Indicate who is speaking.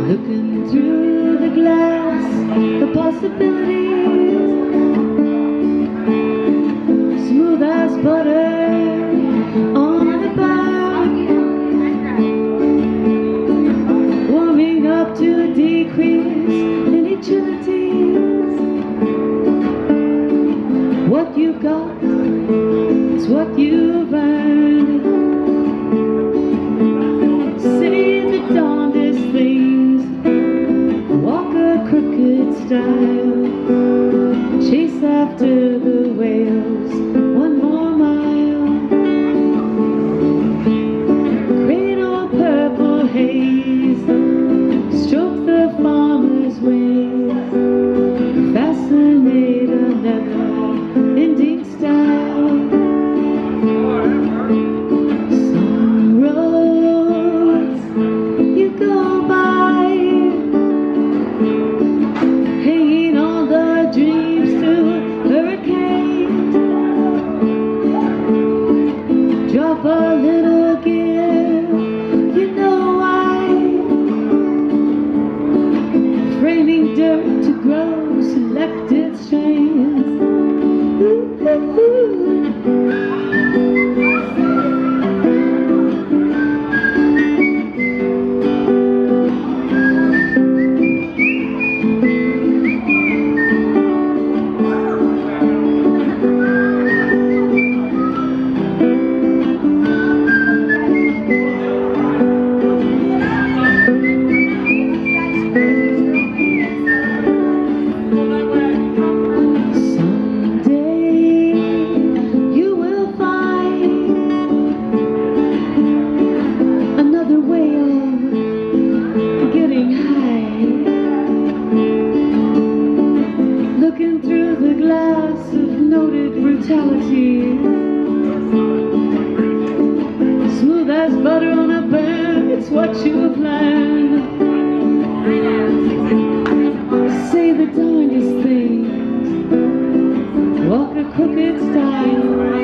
Speaker 1: Looking through the glass, the possibilities, smooth as butter on the back, warming up to a decrease in utilities. What you got is what you've earned. Say the darndest things, walk a crooked style, chase after the whales one more mile, cradle purple haze, stroke the farmer's wings, fascinate a never-ending style. Some roads you go by, hanging all the dreams to hurricanes. Drop a little gear, you know why, framing dirt to grow selected strains. Looking through the glass of noted brutality, smooth as butter on a burn, it's what you have learned. Say the darndest things, walk a crooked style.